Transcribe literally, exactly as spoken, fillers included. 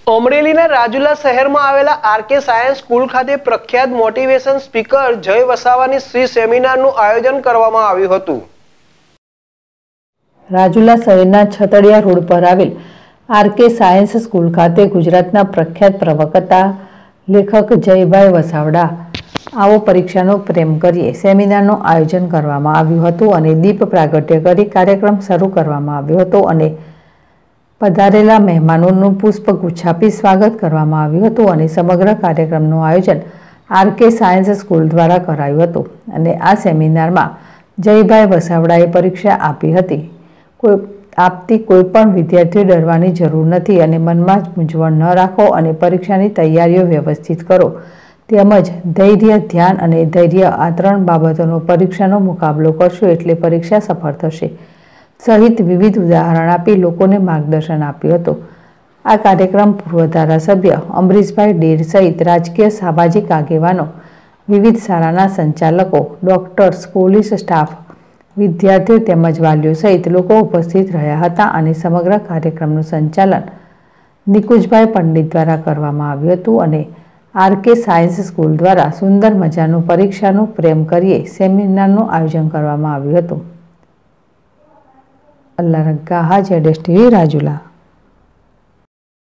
અમરેલીના રાજુલા શહેરમાં આવેલા આરકે સાયન્સ સ્કૂલ ખાતે પ્રખ્યાત મોટિવેશન સ્પીકર જય વસાવાની શ્રી સેમિનારનું આયોજન કરવામાં આવ્યું હતું। રાજુલા શહેરના છતડિયા રોડ પર આવેલ આરકે સાયન્સ સ્કૂલ ખાતે ગુજરાતના પ્રખ્યાત પ્રવક્તા લેખક જયભાઈ વસાવડા આવો પરીક્ષાનો પ્રેમ કરીએ સેમિનારનું આયોજન કરવામાં આવ્યું હતું અને દીપ પ્રાગટ્ય કરી કાર્યક્રમ શરૂ કરવામાં આવ્યો હતો અને પધારેલા મહેમાનોનું પુષ્પગુચ્છ આપી સ્વાગત કરવામાં આવ્યું હતું અને સમગ્ર કાર્યક્રમનું આયોજન આરકે સાયન્સ સ્કૂલ દ્વારા કરાયું હતું અને આ સેમિનારમાં જયભાઈ વસાવડાએ પરીક્ષા આપી હતી। કોઈ આપતી કોઈ પણ વિદ્યાર્થીઓ ડરવાની જરૂર નથી અને મનમાં મૂંઝવણ ન રાખો અને પરીક્ષાની તૈયારીઓ વ્યવસ્થિત કરો તેમજ ધૈર્ય ધ્યાન અને ધૈર્ય આ ત્રણ બાબતોનો પરીક્ષાનો મુકાબલો કરશો એટલે પરીક્ષા સફળ થશે સહિત વિવિધ ઉદાહરણ આપી લોકોને માર્ગદર્શન આપ્યું હતું। આ કાર્યક્રમ પૂર્વ ધારાસભ્ય અમરીશભાઈ ડેર સહિત રાજકીય સામાજિક આગેવાનો વિવિધ શાળાના સંચાલકો ડોક્ટર્સ પોલીસ સ્ટાફ વિદ્યાર્થીઓ તેમજ વાલીઓ સહિત લોકો ઉપસ્થિત રહ્યા હતા અને સમગ્ર કાર્યક્રમનું સંચાલન નિકુંજભાઈ પંડિત દ્વારા કરવામાં આવ્યું હતું અને આરકે સાયન્સ સ્કૂલ દ્વારા સુંદર મજાનું પરીક્ષાનું પ્રેમ કરીએ સેમિનારનું આયોજન કરવામાં આવ્યું હતું। અલ્લા રગ્ગા હાજી ટીવી રાજુલા।